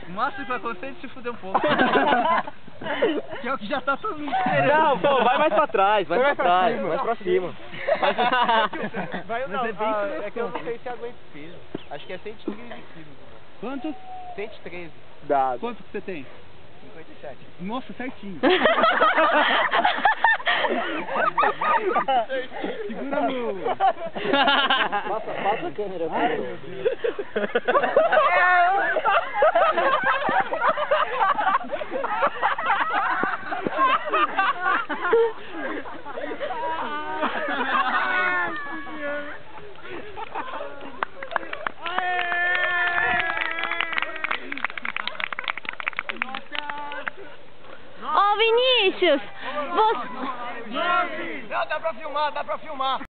O máximo que vai acontecer é se fuder um pouco. Que é o que já tá todo mundo esperando. Não, pô, vai mais pra trás, mais pra cima. Vai, não, é que eu não sei se aguenta peso. Acho que é 113 quilos. Quanto? 113. Dado. Quanto que você tem? 57. Nossa, certinho. Segura no... Passa a câmera. Ai, meu Deus. Ô Vinícius, você... Não, dá pra filmar, dá pra filmar.